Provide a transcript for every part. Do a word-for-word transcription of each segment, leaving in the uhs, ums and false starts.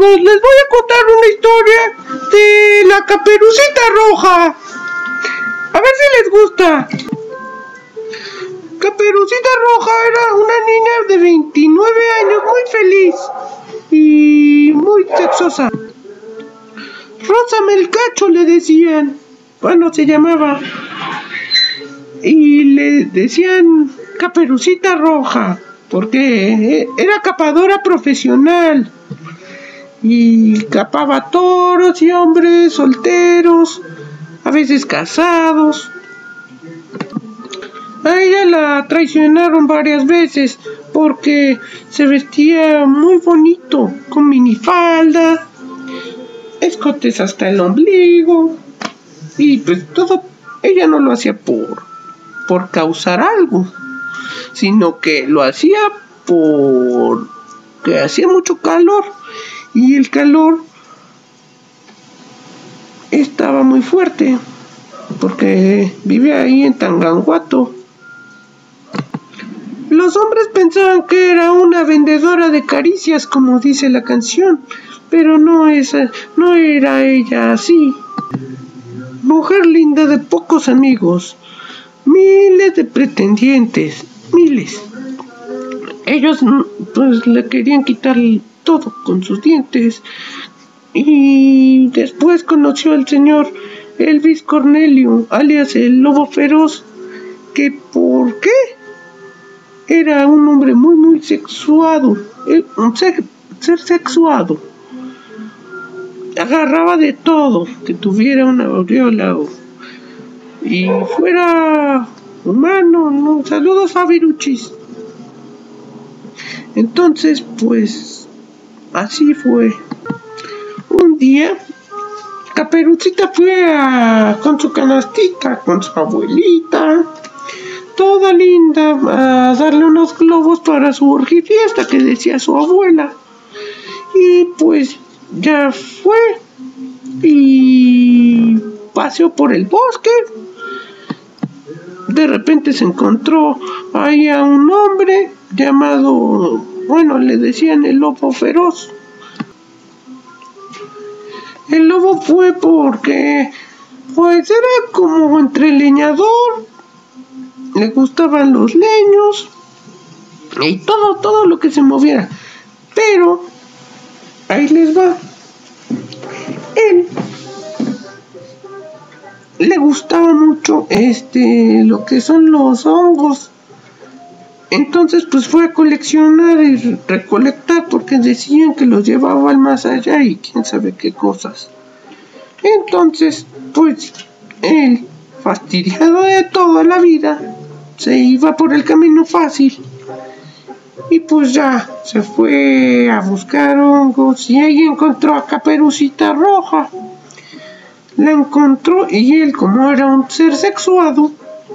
amigos, les voy a contar una historia de la Caperucita Roja. A ver si les gusta. Caperucita Roja era una niña de veintinueve años, muy feliz y muy sexosa. Rosa Melcacho le decían, bueno, se llamaba, y le decían Caperucita Roja porque era capadora profesional y capaba toros y hombres solteros, a veces casados. A ella la traicionaron varias veces porque se vestía muy bonito, con minifalda, escotes hasta el ombligo, y pues todo, ella no lo hacía por, por causar algo, sino que lo hacía porque hacía mucho calor, y el calor estaba muy fuerte, porque vivía ahí en Tanganguato. Los hombres pensaban que era una vendedora de caricias, como dice la canción, pero no, es, no era ella así. Mujer linda de pocos amigos, miles de pretendientes, miles. Ellos pues le querían quitar todo con sus dientes. Y después conoció al señor Elvis Cornelio, alias el Lobo Feroz, que ¿por qué? Era un hombre muy muy sexuado, un ser, ser sexuado. Agarraba de todo, que tuviera una aureola o, y fuera humano, ¿no? Saludos a Viruchis. Entonces, pues, así fue. Un día, Caperucita fue a, con su canastita, con su abuelita, toda linda, a darle unos globos para su orgifiesta que decía su abuela. Y pues ya fue y paseó por el bosque. De repente se encontró ahí a un hombre llamado, bueno, le decían el Lobo Feroz. El lobo fue porque pues era como entre leñador, le gustaban los leños y todo, todo lo que se moviera. Pero ahí les va. Él le gustaba mucho este lo que son los hongos. Entonces pues fue a coleccionar y recolectar porque decían que los llevaba al más allá y quién sabe qué cosas. Entonces pues él, fastidiado de toda la vida, se iba por el camino fácil y pues ya se fue a buscar hongos y ahí encontró a Caperucita Roja. La encontró y él, como era un ser sexuado,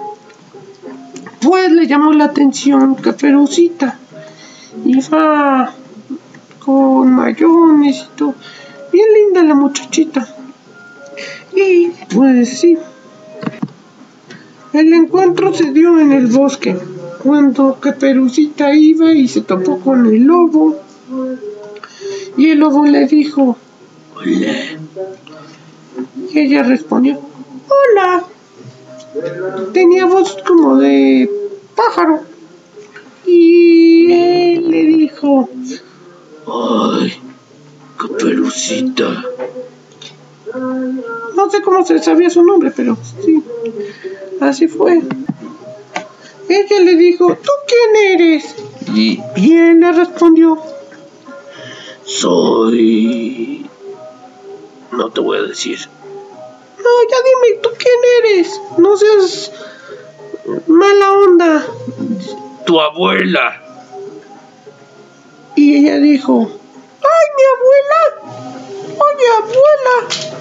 pues le llamó la atención Caperucita. Iba con mayones y todo, bien linda la muchachita. Y pues sí, el encuentro se dio en el bosque, cuando Caperucita iba y se topó con el lobo. Y el lobo le dijo, hola. Y ella respondió, hola. Tenía voz como de pájaro. Y él le dijo, ay, Caperucita. No sé cómo se sabía su nombre, pero sí, así fue. Ella le dijo, ¿tú quién eres? Y, y él le respondió, soy... no te voy a decir. No, ya dime, ¿tú quién eres? No seas mala onda. Tu abuela. Y ella dijo, ¡ay, mi abuela! ¡Oye, abuela!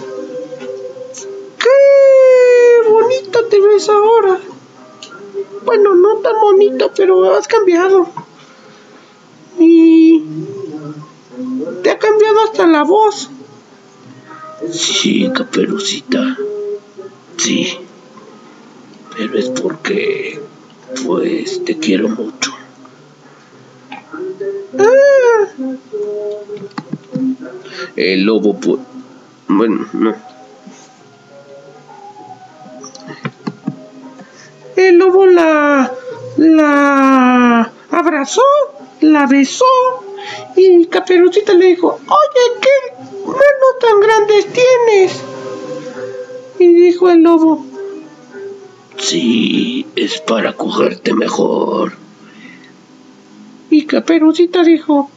¡Qué bonita te ves ahora! Bueno, no tan bonita, pero has cambiado. Y te ha cambiado hasta la voz. Sí, Caperucita. Sí. Pero es porque, pues, te quiero mucho. Ah. el lobo, pues, bueno, no. El lobo la, la abrazó, la besó, y Caperucita le dijo, oye, ¿qué manos tan grandes tienes? Y dijo el lobo, sí, es para cogerte mejor. Y Caperucita dijo,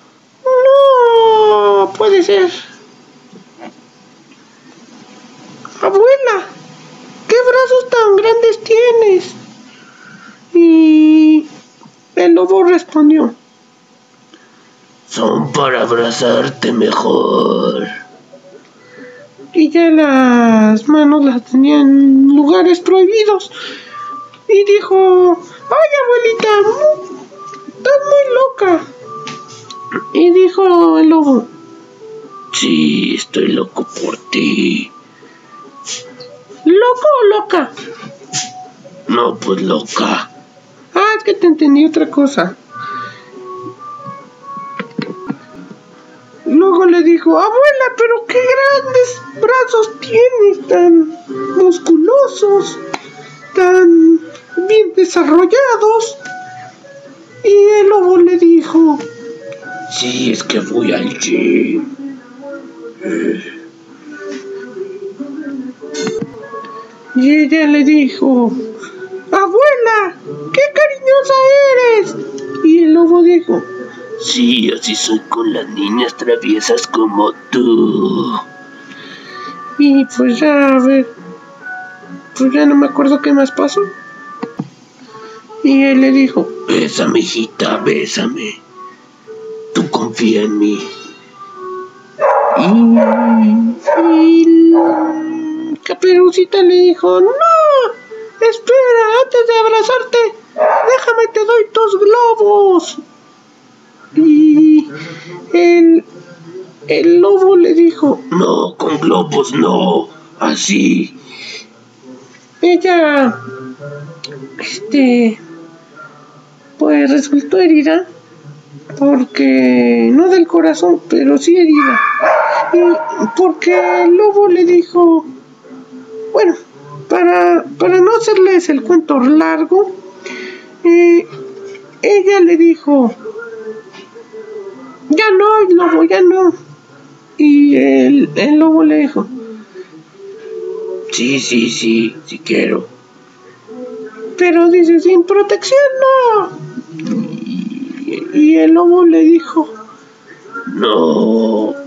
no puede ser. Abuela, ¿qué brazos tan grandes tienes? Y el lobo respondió, son para abrazarte mejor. Y ya las manos las tenía en lugares prohibidos. Y dijo, ay, abuelita, estás muy loca. Y dijo el lobo, sí, estoy loco por ti. ¿Loco o loca? No, pues loca. Ah, es que te entendí otra cosa. Luego le dijo, abuela, pero qué grandes brazos tienes, tan musculosos, tan bien desarrollados. Y el lobo le dijo, sí, es que voy al gym. Y ella le dijo, abuela, qué cariñosa eres. Y el lobo dijo, sí, así soy con las niñas traviesas como tú. Y pues ya, a ver, pues ya no me acuerdo qué más pasó. Y él le dijo, bésame, hijita, bésame. Tú confía en mí. Y, y Caperucita le dijo, no, espera, antes de abrazarte, déjame te doy tus globos. Y el, el lobo le dijo, no, con globos no, así. Ella, este, pues resultó herida, porque, no del corazón, pero sí herida. Y porque el lobo le dijo, bueno, para, para no hacerles el cuento largo, eh, ella le dijo, ya no, el lobo, ya no. Y el, el lobo le dijo, sí, sí, sí, sí quiero. Pero dice, sin protección no. Y, y el lobo le dijo, no.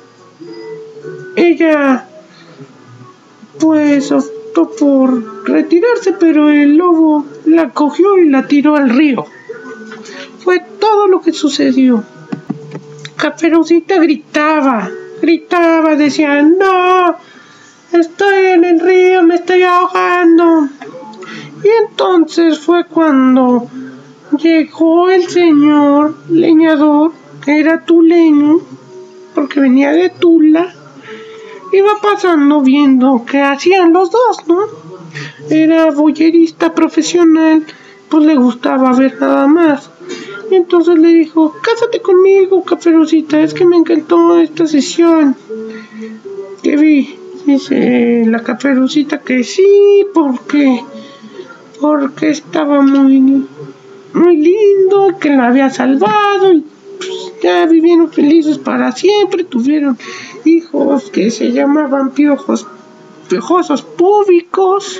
Ella, pues, optó por retirarse, pero el lobo la cogió y la tiró al río. Fue todo lo que sucedió. Caperucita gritaba, gritaba, decía, no, estoy en el río, me estoy ahogando. Y entonces fue cuando llegó el señor leñador, que era tuleño, porque venía de Tula. Iba pasando viendo qué hacían los dos, ¿no? Era boyerista profesional, pues le gustaba ver nada más. Y entonces le dijo, cásate conmigo, Caperucita, es que me encantó esta sesión que vi. Dice la Caperucita que sí, porque, porque estaba muy, muy lindo, que la había salvado y pues, ya vivieron felices para siempre, tuvieron hijos que se llamaban piojos, piojosos públicos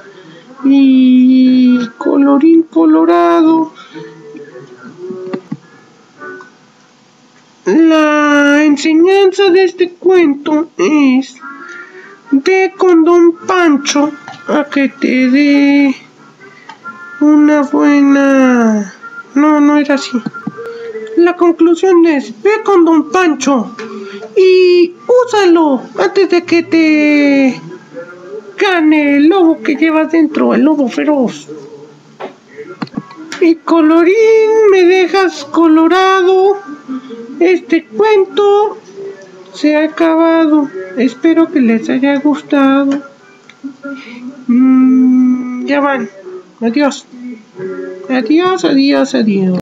y colorín colorado. La enseñanza de este cuento es: ve con don Pancho a que te dé una buena... No, no era así. La conclusión es: ve con don Pancho y úsalo antes de que te gane el lobo que llevas dentro, el lobo feroz. Y colorín, me dejas colorado. Este cuento se ha acabado. Espero que les haya gustado. Mm, ya van. Adiós. Adiós, adiós, adiós.